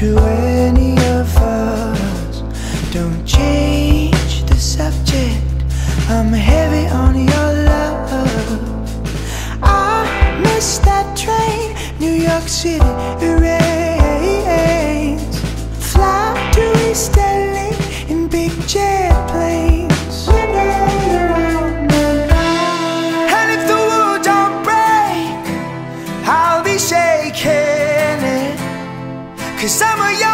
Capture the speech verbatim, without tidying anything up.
to any of us. Don't change the subject, I'm heavy on your love. I miss that train, New York City, it rains. Fly to East L A in big jet planes. And if the world don't break, I'll be shaking it, 'cause I'm a young